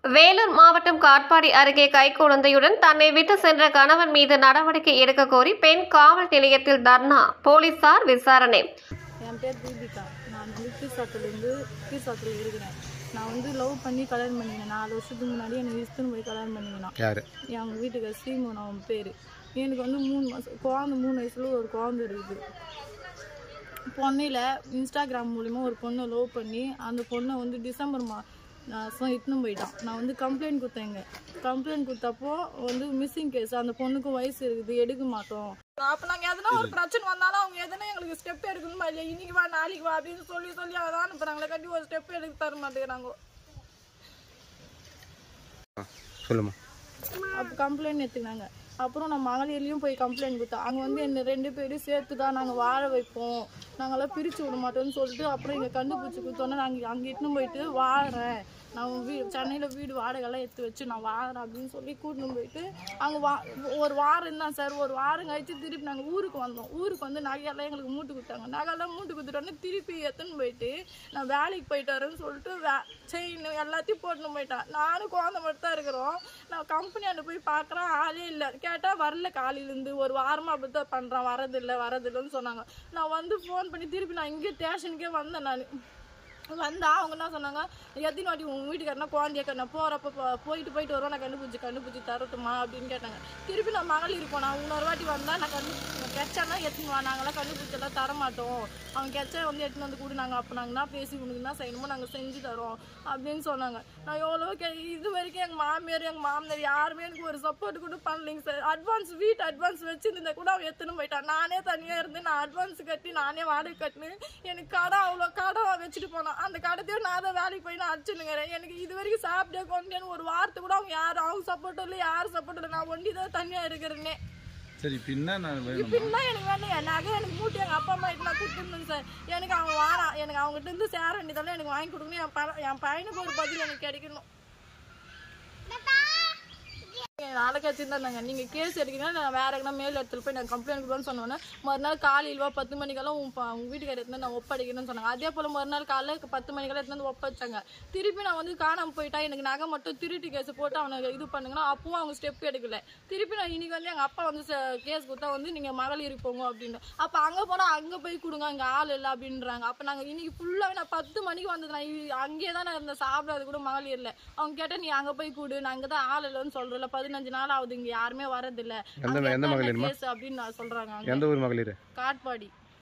வேலூர் மாவட்டம் காட்பாடி அருகே கைக்குழந்தையுடன் தன்னை விட்டு சென்ற கணவன் மீது நடவடிக்கை எடுக்க கோரி பெண் காவல் நிலையத்தில் தர்ணா, போலீசார் விசாரணை. என் பேர் தீபிகா. நான் கீழ்சாத்துல இருக்கிறேன். நான் லவ் பண்ணி கல்யாணம் பண்ணினேன். 4 வருஷத்துக்கு முன்னாடி என்னை இஷ்டம் போய் கல்யாணம் பண்ணினேன். என் வீட்டுக்கு ஸ்ரீமோன் அவன் பேர். எனக்கு 3 மாதம் குழந்தை, 3 வயசுல ஒரு குழந்தை இருக்குது. பொண்ணையில் இன்ஸ்டாகிராம் மூலிமா ஒரு பொண்ணை லவ் பண்ணி அந்த பொண்ணை டிசம்பர் மாதம் இட்டுன்னு போயிட்டான். நான் கம்ப்ளைண்ட் கொடுத்தேங்க. கம்ப்ளைண்ட் கொடுத்தப்போ மிஸ்ஸிங் கேஸ். அந்த பொண்ணுக்கும் வயசு இருக்குது, எடுக்க மாட்டோம். அப்போ நாங்கள் எதனா ஒரு பிரச்சனை வந்தாலும் அவங்க எதனா எங்களுக்கு ஸ்டெப் எடுக்கணுமா இல்லையா, இன்னைக்கு வா நாளைக்கு வா அப்படின்னு சொல்லி அதான் அனுப்புறாங்களே, கட்டி ஒரு ஸ்டெப் எடுக்க தர மாட்டேங்கிறாங்க. சொல்லுமா. அப்போ கம்ப்ளைண்ட் எடுத்துக்கினாங்க. அப்புறம் நான் மகளிர்லையும் போய் கம்ப்ளைண்ட் கொடுத்தேன். அங்கே என்ன 2 பேரும் சேர்த்து தான் நாங்கள் வாழ வைப்போம், நாங்களாம் பிரித்து விட மாட்டோம்னு சொல்லிட்டு அப்புறம் இங்கே கண்டுபிடிச்சி கொடுத்தோன்னே நாங்கள் அங்கே இட்டுன்னு போயிட்டு வாழறேன், நான் சென்னையில் வீடு வாடகைலாம் எடுத்து வச்சு நான் வாழறேன் அப்படின்னு சொல்லி கூட்டின்னு போயிட்டு அங்கே ஒரு வாரம் இருந்தான் சார். ஒரு வாரம் கழிச்சு திருப்பி நாங்கள் ஊருக்கு வந்தோம். ஊருக்கு நகையெல்லாம் எங்களுக்கு மூட்டு கொடுத்தாங்க. நகையெல்லாம் மூட்டு கொடுத்துட்டோன்னே திருப்பி எடுத்துன்னு போயிட்டு நான் வேலைக்கு போயிட்டு வரேன்னு சொல்லிட்டு செயின் எல்லாத்தையும் போட்டுன்னு போயிட்டான். நானும் குழந்தை மட்டும் தான் இருக்கிறோம். நான் கம்பெனியாண்ட போய் பார்க்குறேன், ஆளே இல்லை. கேட்டால் வரல, காலையிலேருந்து ஒரு வாரமாக அப்படி தான் பண்ணுறான், வரதில்லைன்னு சொன்னாங்க. நான் ஃபோன் பண்ணி திருப்பி நான் இங்கே ஸ்டேஷனுக்கே வந்தேன். நான் வந்தா அவங்க என்ன சொன்னாங்க, எத்தனை வாட்டி உங்கள் வீட்டுக்காரனா குழந்தைய நான் போகிறப்ப போயிட்டு வருவோம், நான் கண்டுபிடிச்சி தரட்டுமா அப்படின்னு கேட்டாங்க. திருப்பி நான் மகளிர் போனேன். இன்னொரு வாட்டி வந்தால் நான் கெச்சானா எத்தனை வா, நாங்களாம் கண்டுபிடிச்செல்லாம் தரமாட்டோம், அவங்க கெச்சா எடுத்துன்னு கூட நாங்கள் அப்போ நாங்கள் பேசி உனக்கு என்ன செய்யணுமோ நாங்கள் செஞ்சு தரோம் அப்படின்னு சொன்னாங்க. நான் எவ்வளோ இது வரைக்கும் எங்கள் மாமியார் எங்கள் மாமனார் யாருமே எனக்கு ஒரு சப்போர்ட் கூட பண்ணலைங்க சார். வீட்டு அட்வான்ஸ் வச்சுருந்தா கூட அவன் எடுத்துன்னு போயிட்டான். நானே தனியாக இருந்து நான் அட்வான்ஸ் கட்டி நானே வாடகை கட்டினேன். எனக்கு கடை அவ்வளோ கடை வச்சுட்டு போனான். அந்த கடத்தையும் நான் தான் வேலைக்கு போய் நான் அடிச்சுனுங்கிறேன். எனக்கு இது வரைக்கும் சாப்பிட்டே கொண்டேன்னு ஒரு வார்த்தை கூட அவங்க சப்போர்ட்டும் இல்லை, யாரும் சப்போர்ட் இல்லை. நான் ஒண்டி தான் தனியாக இருக்கிறேன்னே. சரி, பின்னா எனக்கு வேணும். எனக்கு மூட்டி எங்கள் அப்பா அம்மா நான் கூப்பிட்டுருந்தேங்க சார். எனக்கு அவங்க வாரான், எனக்கு அவங்ககிட்ட இருந்து சேர வேண்டியதெல்லாம் எனக்கு வாங்கி கொடுக்கணும். என் பையனுக்கு ஒரு பதில் எனக்கு கிடைக்கணும். நாளைக்கு வச்சுருந்தாங்க. நீங்கள் கேஸ் எடுக்கிறீங்கன்னா நான் வேறு எங்கன்னா மேல் இடத்துல போய் நான் கம்ப்ளைண்ட் கொடுப்பேன்னு சொன்னோன்னே மறுநாள் காலையில் 10 மணிக்கெல்லாம் உங்கள் வீட்டுக்கார எடுத்து நான் ஒப்படைக்கணும்னு சொன்னாங்க. அதே போல் மறுநாள் காலையில் 10 மணிக்கெல்லாம் எடுத்து ஒப்படைச்சாங்க. திருப்பி நான் காணாமல் போயிட்டா, எனக்கு நகை மட்டும் திருட்டு கேஸ் போட்டு அவனை இது பண்ணுங்கன்னா அப்பவும் அவங்க ஸ்டெப் எடுக்கல. திருப்பி நான் இன்னைக்கு எங்கள் அப்பா கேஸ் கொடுத்தா நீங்கள் மகளிர் போங்க அப்படின்னு. அப்போ அங்கே போனால் அங்கே போய் கொடுங்க, அங்கே ஆள் இல்லை அப்படின்றாங்க. அப்போ நாங்கள் இன்னைக்கு ஃபுல்லாகவே நான் 10 மணிக்கு வந்தது. நான் அங்கேயே தான் நான் இருந்த சாப்பிடாது கூட மகளிர் இல்லை. அவங்க கேட்டால் நீ அங்கே போய் கூடு, நான் அங்கே தான் ஆள் இல்லைன்னு சொல்கிறேன். 15 நாள் ஆகுது, இங்க யாருமே வரதில்லை அப்படின்னு நான் சொல்றாங்க. எந்த ஊர் மகளிர்? காட்பாடி.